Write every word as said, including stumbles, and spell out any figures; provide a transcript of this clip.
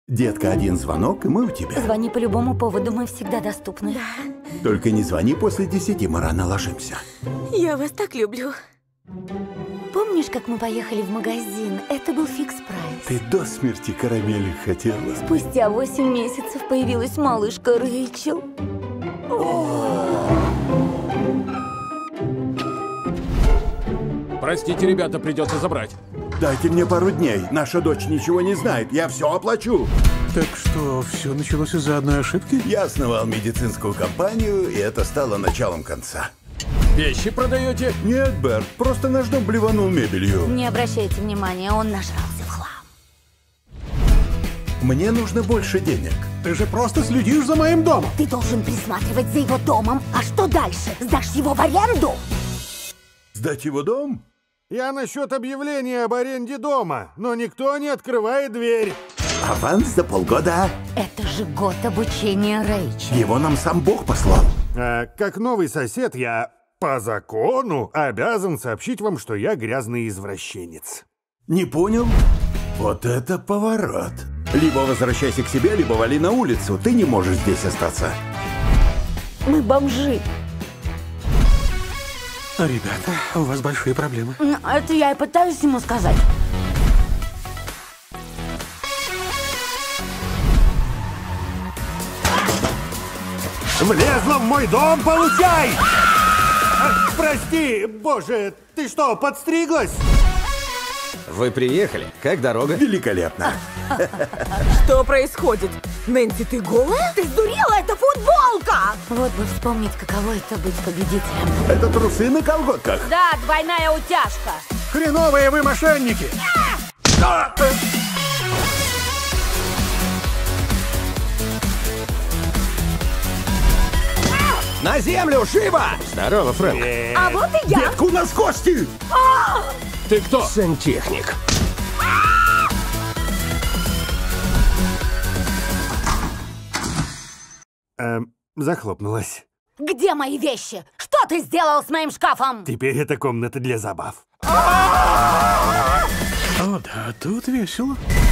Детка, один звонок, и мы у тебя. Звони по любому поводу, мы всегда доступны. Да. Только не звони после десяти, мы рано ложимся. Я вас так люблю. Помнишь, как мы поехали в магазин? Это был фикс-прайс. Ты до смерти карамели хотела. Спустя восемь месяцев появилась малышка Рэйчел. Простите, ребята, придется забрать. Дайте мне пару дней. Наша дочь ничего не знает. Я все оплачу. Так что, все началось из-за одной ошибки? Я основал медицинскую компанию, и это стало началом конца. Вещи продаете? Нет, Берт, просто наш дом блеванул мебелью. Не обращайте внимания, он нажрался в хлам. Мне нужно больше денег. Ты же просто следишь за моим домом. Ты должен присматривать за его домом. А что дальше? Сдашь его в аренду? Сдать его дом? Я насчет объявления об аренде дома, но никто не открывает дверь. Аванс за полгода. Это же год обучения Рэйчел. Его нам сам Бог послал. А, как новый сосед, я по закону обязан сообщить вам, что я грязный извращенец. Не понял? Вот это поворот. Либо возвращайся к себе, либо вали на улицу. Ты не можешь здесь остаться. Мы бомжи. Ребята, у вас большие проблемы. Это я и пытаюсь ему сказать. Влезла в мой дом, получай! А, прости, боже, ты что, подстриглась? Вы приехали? Как дорога? Великолепно. Что происходит? Нэнси, ты голая? Ты сдурела, это футболка! Вот бы вспомнить, каково это быть победителем. Это трусы на колготках. Да, двойная утяжка. Хреновые вы мошенники! На землю, живо! Здорово, Фрэнк. А вот и я! Детка, у нас гости! Ты кто? Сантехник. Эм, захлопнулась. Где мои вещи? Что ты сделал с моим шкафом? Теперь это комната для забав. О, да, тут весело.